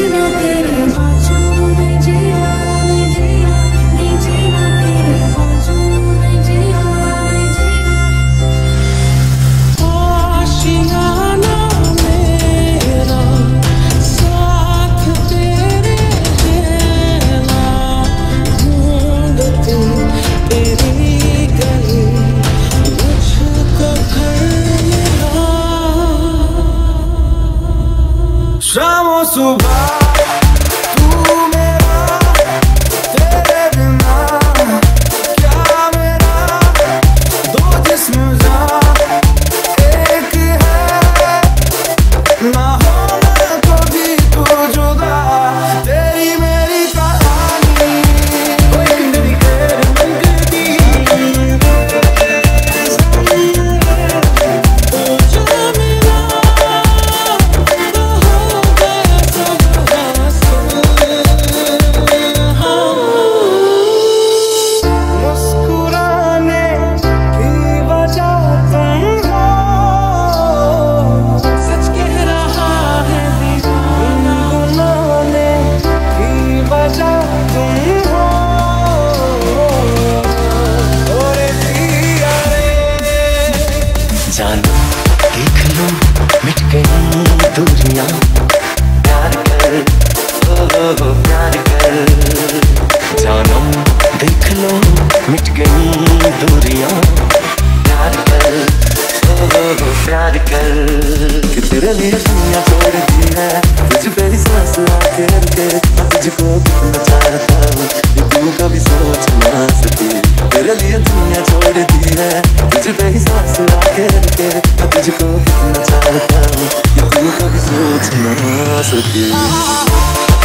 जीना तेरे बाजू में जीना, नहीं जीना, नहीं जीना तेरे बाजू में जीना, नहीं जीना। आशियाना मेरा साथ तेरे है ना, ढूंढती तेरी गली मुझको घर मिला। शामों सुबह तू मेरा, तेरे बिना क्या मेरा, दो जिस्म एक है, ना होना कभी तू जुदा, तेरी मेरी कहानी। कोई मेरी गैर मंगती तो जो मिला तो हो गया सब हासिल। मुस्कुराने की वजह तुम हो, सच कह रहा है दीवाना, गुनगुनाने की वजह तुम हो। ओरे पिया रे जानो देख लो मिट गई दूरियां, प्यार कर ओ प्यार कर। जानो देख लो मिट गई दूरियां, प्यार कर ओ प्यार कर। कि तेरे लिए दुनिया छोड़ दी है, तुझ पे ही सांस आके रुके, मैं तुझको कितना चाहता हूँ ये तू कभी सोच ना सकी। तेरे लिए दुनिया छोड़ दी है, तुझ पे ही सांस आके रुके, मैं तुझको कितना चाहता हूँ ये तू कभी सोच ना सकी।